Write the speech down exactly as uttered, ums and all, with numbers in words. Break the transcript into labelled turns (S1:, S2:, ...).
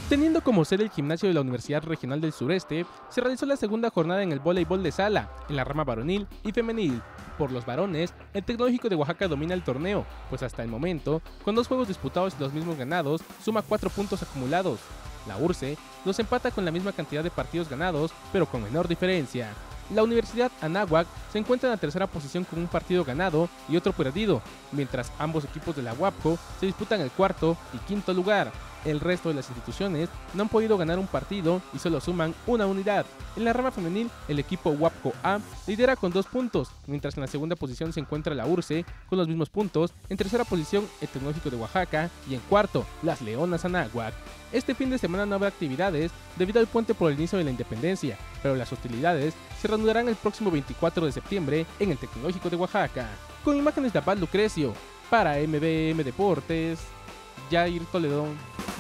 S1: Teniendo como sede el gimnasio de la Universidad Regional del Sureste, se realizó la segunda jornada en el voleibol de sala, en la rama varonil y femenil. Por los varones, el Tecnológico de Oaxaca domina el torneo, pues hasta el momento, con dos juegos disputados y los mismos ganados, suma cuatro puntos acumulados. La U R C E los empata con la misma cantidad de partidos ganados, pero con menor diferencia. La Universidad Anáhuac se encuentra en la tercera posición con un partido ganado y otro perdido, mientras ambos equipos de la UAPCO se disputan el cuarto y quinto lugar. El resto de las instituciones no han podido ganar un partido y solo suman una unidad. En la rama femenil, el equipo UAPCO A lidera con dos puntos, mientras en la segunda posición se encuentra la U R C E con los mismos puntos, en tercera posición el Tecnológico de Oaxaca y en cuarto, las Leonas Anáhuac. Este fin de semana no habrá actividades debido al puente por el inicio de la independencia, pero las hostilidades se reanudarán el próximo veinticuatro de septiembre en el Tecnológico de Oaxaca. Con imágenes de Abad Lucrecio, para M B M Deportes, Jair Toledón.